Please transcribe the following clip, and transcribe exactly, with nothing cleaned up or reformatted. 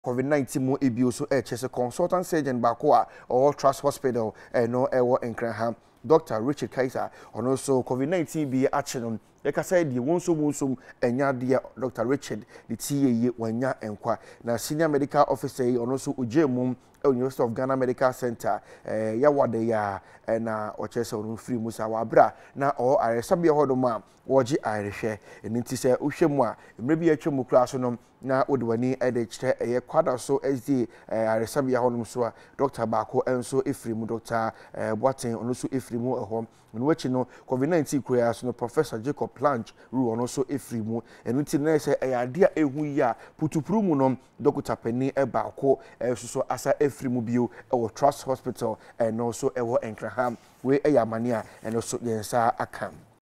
COVID nineteen mu ebio so e chese consultant surgeon bako or Trust Hospital e no e wo Nkranham Doctor Richard Kaiser and also COVID nineteen be action like I said, the one so musum enya dear Doctor Richard the T A wanya enkwa na senior medical officer and also ujemum University of Ghana Medical Center eh ya wade ya na ochese onu free musa wabra na o aresabia hodoma woji arehwe enti se uhwemu a emrebi atwemu class no na odwani ede kire eye kwada so sd aresabia hodom so a Doctor Bako enso efrimu Doctor Boaten onu so efrimu ehom nwechi no COVID nineteen kura so no Professor Jacob Planch ru onu so efrimu enti na se eyade a ehu ya putupuru mu no Doctor Penny Ebako so asa efrimu bio ewo Trust Hospital and also ewo Nkranham we eyamania and also yensa akam